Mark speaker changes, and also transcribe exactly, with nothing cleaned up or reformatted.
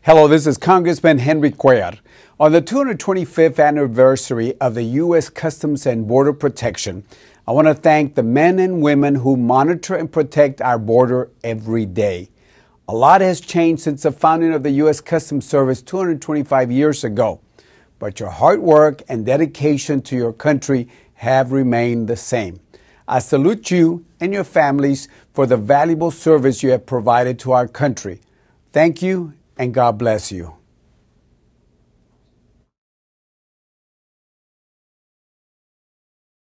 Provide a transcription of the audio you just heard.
Speaker 1: Hello, this is Congressman Henry Cuellar. On the two hundred twenty-fifth anniversary of the U S Customs and Border Protection, I want to thank the men and women who monitor and protect our border every day. A lot has changed since the founding of the U S Customs Service two hundred twenty-five years ago, but your hard work and dedication to your country have remained the same. I salute you and your families for the valuable service you have provided to our country. Thank you, and God bless you.